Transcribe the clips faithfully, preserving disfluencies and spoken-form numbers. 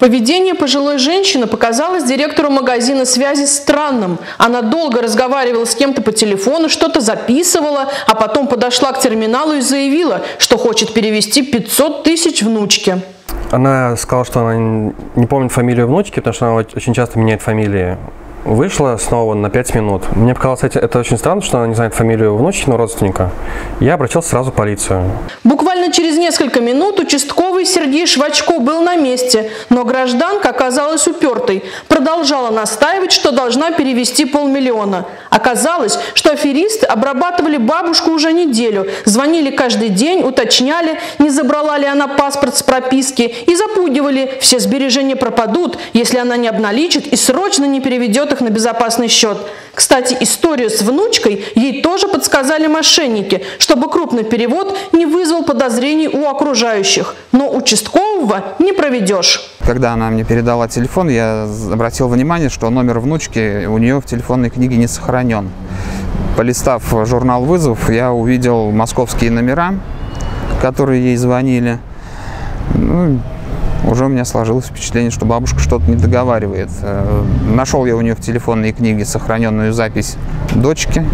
Поведение пожилой женщины показалось директору магазина связи странным. Она долго разговаривала с кем-то по телефону, что-то записывала, а потом подошла к терминалу и заявила, что хочет перевести пятьсот тысяч внучке. Она сказала, что она не помнит фамилию внучки, потому что она очень часто меняет фамилии. Вышла снова на пять минут. Мне показалось, это очень странно, что она не знает фамилию внучкиного родственника. Я обратился сразу в полицию. Буквально через несколько минут участковый Сергей Швачко был на месте, но гражданка оказалась упертой. Продолжала настаивать, что должна перевести полмиллиона. Оказалось, что аферисты обрабатывали бабушку уже неделю. Звонили каждый день, уточняли, не забрала ли она паспорт с прописки, и запугивали: все сбережения пропадут, если она не обналичит и срочно не переведет их на безопасный счет. Кстати, историю с внучкой ей тоже подсказали мошенники, чтобы крупный перевод не вызвал подозрений у окружающих. Но участкового не проведешь. Когда она мне передала телефон, я обратил внимание, что номер внучки у нее в телефонной книге не сохранен. Полистав журнал вызовов, я увидел московские номера, которые ей звонили. Ну, уже у меня сложилось впечатление, что бабушка что-то не договаривает. Нашел я у нее в телефонной книге сохраненную запись дочки.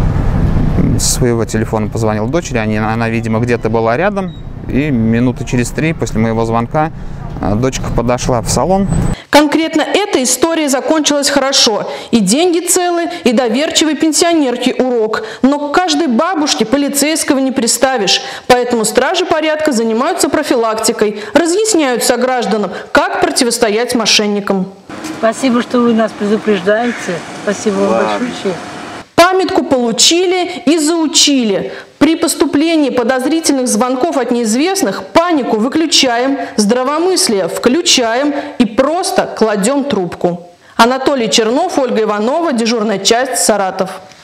С своего телефона позвонил дочери, они, она, видимо, где-то была рядом. И минуты через три после моего звонка дочка подошла в салон. Конкретно эта история закончилась хорошо. И деньги целы, и доверчивой пенсионерке урок. Но к каждой бабушке полицейского не приставишь. Поэтому стражи порядка занимаются профилактикой, разъясняют согражданам, как противостоять мошенникам. Спасибо, что вы нас предупреждаете. Спасибо вам большое. Памятку получили и заучили. При поступлении подозрительных звонков от неизвестных панику выключаем, здравомыслие включаем и просто кладем трубку. Анатолий Чернов, Ольга Иванова, дежурная часть, Саратов.